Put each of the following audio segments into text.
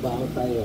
Magtrabaho tayo.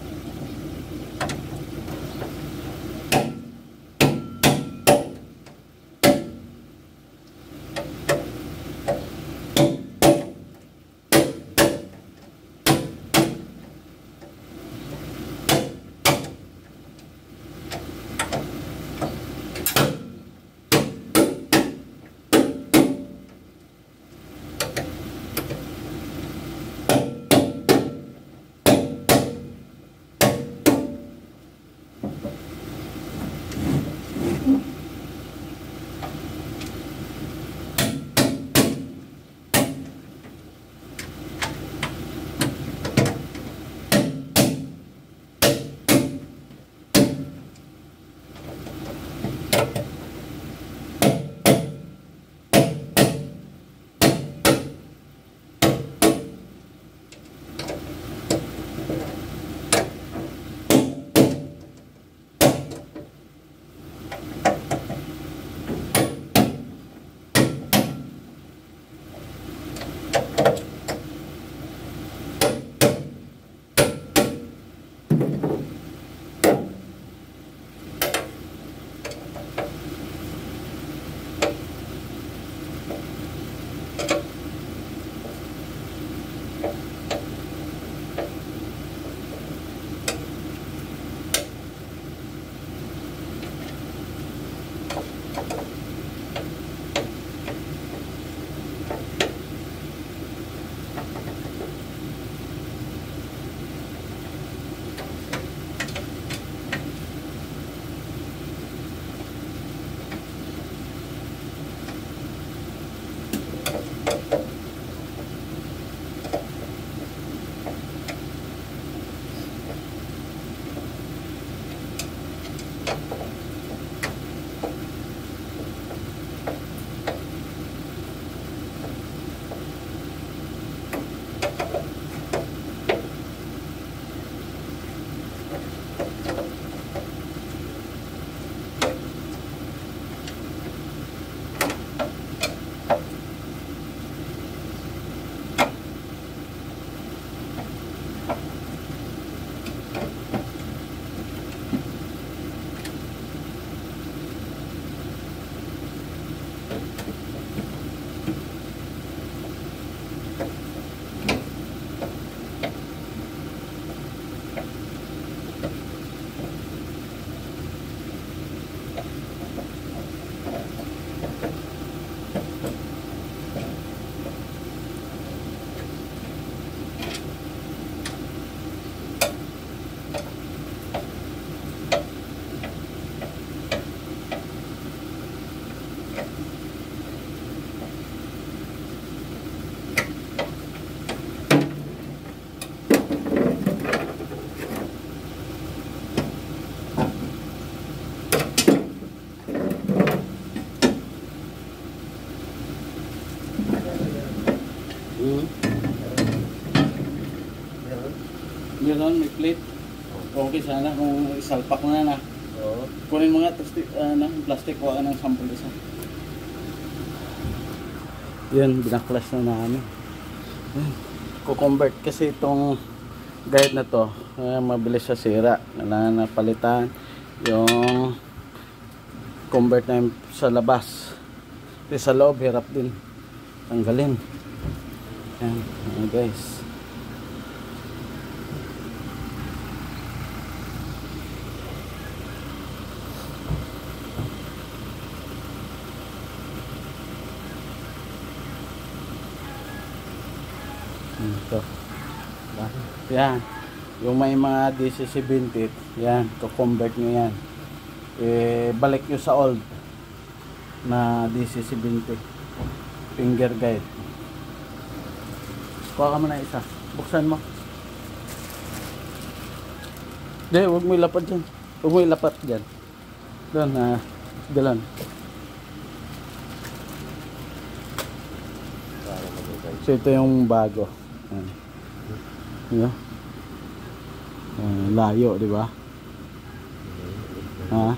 Meron, may plate. Okay sana kung isalpak mo na na. Oo. Kunin mo nga, plastic ko ng sample isa. Yan, binaklas na namin. Ko-convert kasi itong guide na to, mabilis sa sira. Kailangan na palitan yung convert na sa labas. Kasi sa loob, hirap din tanggalin. Yan, guys. Ito. Yan. Yung may mga Dc70, yan, to-convert nyo yan. Balik nyo sa old na Dc70 finger guide. Kuha ka mo na isa. Buksan mo. Hindi, huwag mo ilapat dyan. Huwag mo ilapat dyan. Doon, galan. So ito yung bago. Yan. Layo, di ba? Ha?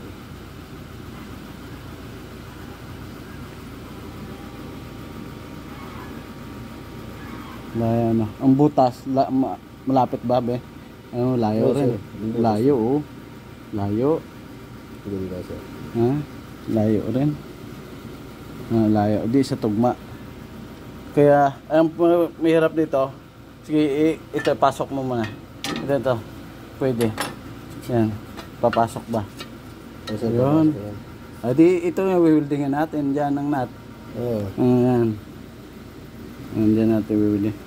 Layo na. Ang butas, malapit ba, be? Ano, layo rin. Layo, oh. Layo. Ganda, sir. Ha? Layo rin. Layo. Di sa tugma. Kaya, ang mahirap dito, sige, ito, pasok mo muna. Ito. Pwede. Yan. Papasok ba? Yun. Di, ito yung wewildingan natin. Diyan ang nut. Oo. Yan. Diyan natin wewilding.